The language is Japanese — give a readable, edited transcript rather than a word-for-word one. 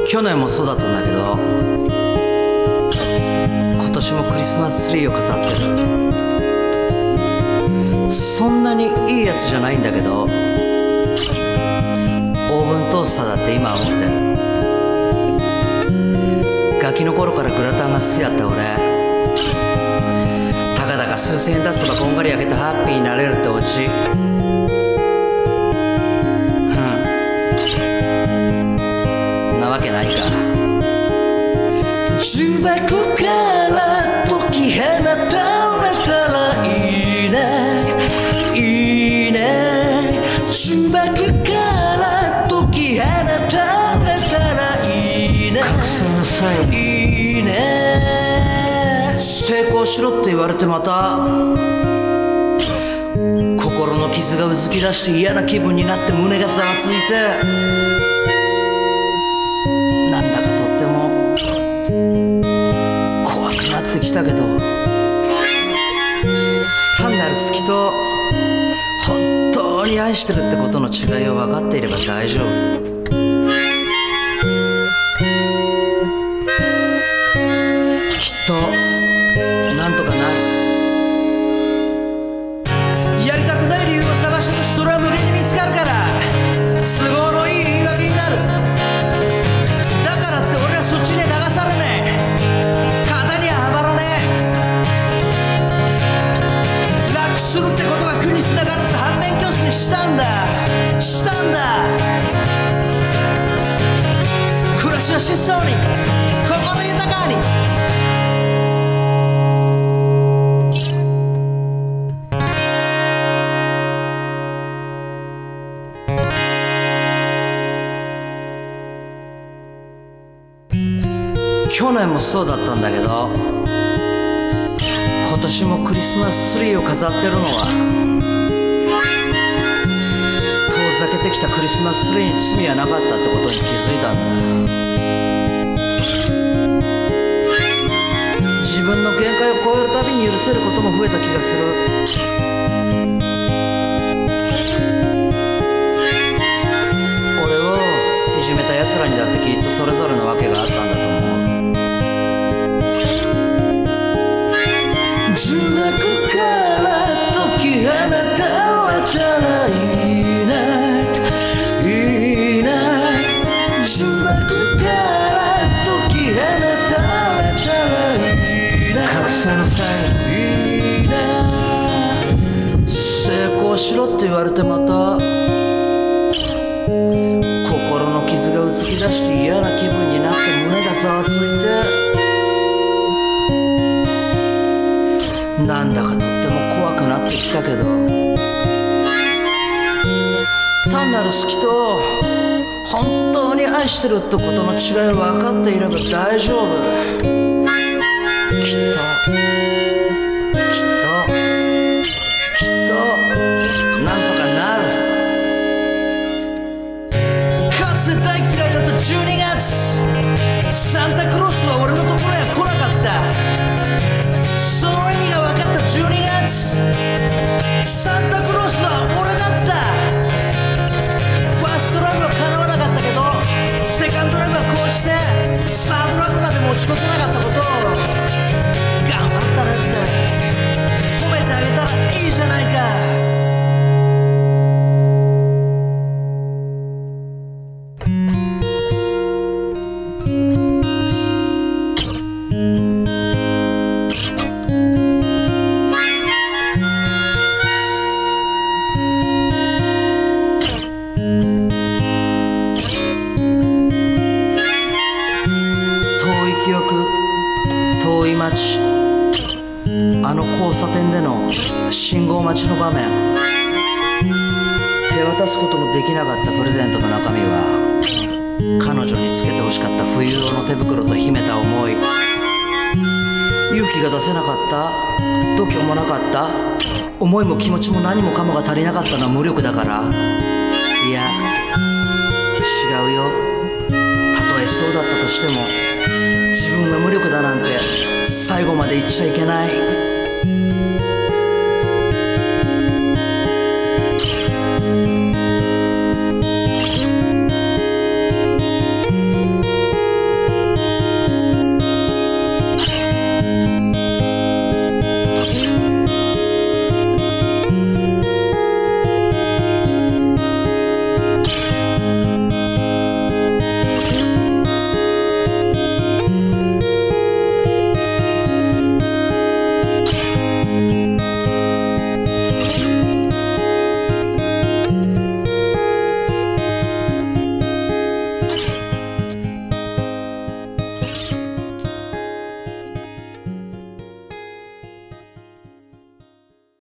去年もそうだったんだけど、今年もクリスマスツリーを飾ってる。そんなにいいやつじゃないんだけど、オーブントースターだって今は持ってる。ガキの頃からグラタンが好きだった俺、たかだか数千円出せばこんがり焼けてハッピーになれるってオチ。なわけないか。重箱から解き放たれたらいいね、いいね。重箱から解き放たれたらいいね、いいね。成功しろって言われてまた心の傷がうずき出して嫌な気分になって胸がざわついて、なんだかとっても怖くなってきたけど、単なる好きと本当に愛してるってことの違いを分かっていれば大丈夫。きっとなんとかなる。やりたくない理由を探したとし、それは無限に見つかるから、都合のいい言い訳になる。だからって俺はそっちに流されねえ、型にははまらねえ。楽するってことが苦につながるって反面教師にしたんだ、したんだ。暮らしは質素に、心豊かに。去年もそうだったんだけど、今年もクリスマスツリーを飾ってるのは、遠ざけてきたクリスマスツリーに罪はなかったってことに気づいたんだ。自分の限界を超えるたびに許せることも増えた気がする。俺をいじめた奴らにだってきっとそれぞれの訳があったんだと思う。重箱から解き放たれたらいいね、いいね。重箱から解き放たれたらいいね、いいね。成功しろって言われてまた心の傷がうずき出して嫌な気分になって胸がざわついて、なんだかとっても怖くなってきたけど、単なる好きと本当に愛してるってことの違いを分かっていれば大丈夫。きっとなんとかなる。かつて大嫌いだった12月、サンタクロースは俺のところへ来なかった。その意味が分かった12月、サンタクロースは俺だった。ファーストラブは叶わなかったけど、セカンドラブはこうしてサードラブまで持ち込めなかったことを頑張ったねって褒めてあげたらいいじゃないか。遠い街、あの交差点での信号待ちの場面、手渡すこともできなかったプレゼントの中身は、彼女につけてほしかった冬用の手袋と秘めた思い。勇気が出せなかった、度胸もなかった、思いも気持ちも何もかもが足りなかったのは無力だから。いや違うよ、たとえそうだったとしても自分が無力だなんて最後まで言っちゃいけない。